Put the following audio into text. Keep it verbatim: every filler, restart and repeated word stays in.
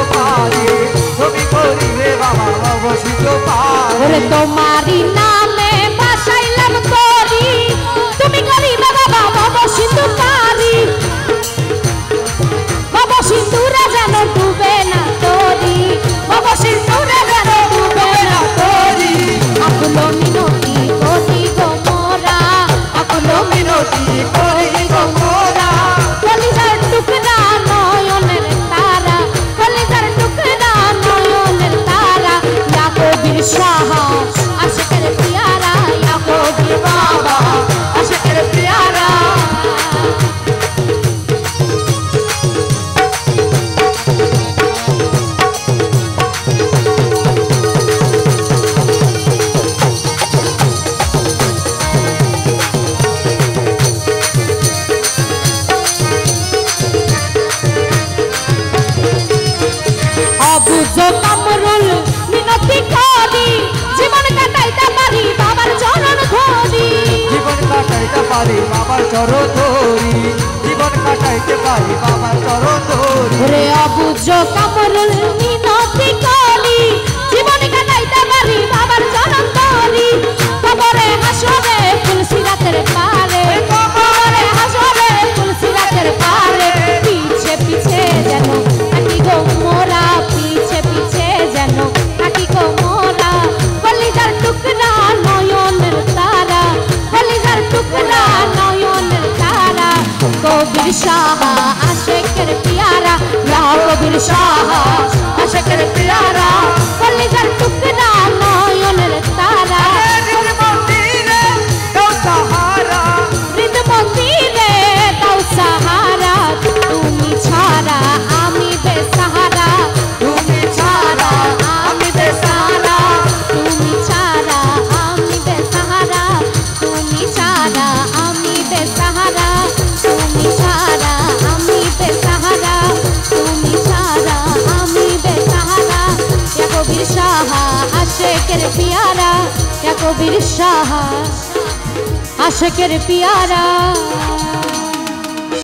পারি তুমি করিবে বাবা অবসিত পারি ওরে তোমারি নামে বাসাইলাম করি তুমি করিবে বাবা অবসিত পারি বাবা সিন্ধুরে যেন ডুবে না তোরি বাবা সিন্ধুরে যেন ডুবে না তোরি আকুলো মিনতি করি গো মোরা আকুলো মিনতি করি গো মোরা কলিজার টুকরা নয়নের তারা কলিজার টুকরা নয়নের তারা ইয়া কবির শাহ আশিকের পিয়ারা ইয়া কবির বাবা আশিকের পিয়ারা কামরুল মিনতি করি জীবন কাটাইতে পারি বাবার চরণ ধরি জীবন কাটাইতে পারি বাবার চরণ ধরি জীবন কাটাইতে পারি বাবার চরণ ধরি রে অবুঝ কামরুল মিনতি করি জীবন কাটাইতে পারি বাবার চরণ ধরি কবরে হাসরে ফুলসিরাতের পারে কবরে হাসরে ফুলসিরাতের পারে পিছে পিছে যেন থাকি গো মোরা পিছে পিছে যেন থাকি গো মোরা কলিজার টুকরা নয়নের তারা কলিজার টুকরা নয়নের তারা কবির শাহ আশিকের পিয়ারা ইয়া কবির শাহ আশিকের পিয়ারা কলিজার টুকরা নয়নের তারা হৃদ মন্দিরে দাও সাহারা হৃদ মন্দিরে দাও সাহারা তুমি ছাড়া আমি বেসাহারা তুমি ছাড়া আমি বেসাহারা তুমি ছাড়া আমি বেসাহারা তুমি ছাড়া আমি বেসাহারা তুমি ছাড়া আমি বেসাহারা তুমি ছাড়া আমি বেসাহারা ইয়া কবির শাহ আশিকের পিয়ারা ইয়া কবির শাহ আশিকের পিয়ারা।